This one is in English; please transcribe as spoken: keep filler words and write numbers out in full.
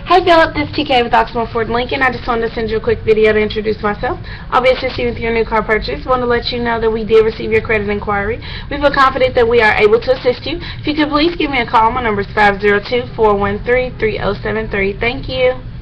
Hey Philip, this is T K with Oxmoor Ford Lincoln. I just wanted to send you a quick video to introduce myself. I'll be assisting with your new car purchase. I want to let you know that we did receive your credit inquiry. We feel confident that we are able to assist you. If you could please give me a call, my number is five zero two, four one three, three zero seven three. Thank you.